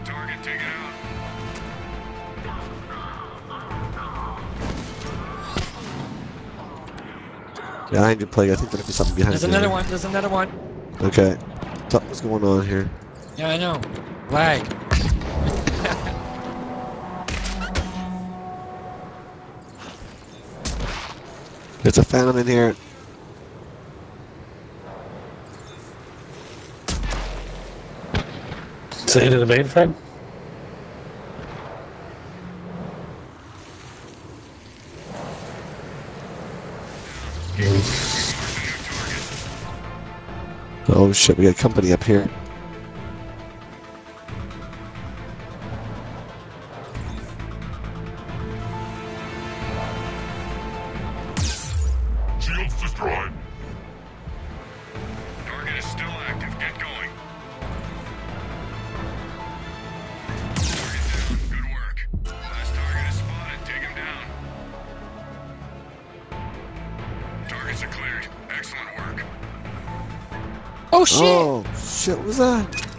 that target, take it out. Behind your plate, I think there'll be something behind you. There's another one. There's another one. Okay. What's going on here? Yeah, I know. Lag. There's a phantom in here. Say to the mainframe. Oh shit, we got company up here. Shields destroyed. Target is still active. Get going. Target down. Good work. Last target is spotted. Take him down. Targets are cleared. Excellent work. Oh shit! Oh shit, what was that?